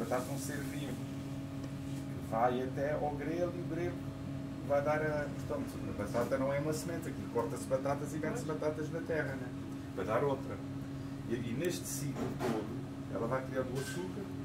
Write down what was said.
batata é um ser vivo, que vai até ao grelo e o grelo vai dar a... Portanto, a batata não é uma semente, aqui corta-se batatas e mete-se batatas na terra, né? Para dar outra. E neste ciclo todo, ela vai criando o açúcar,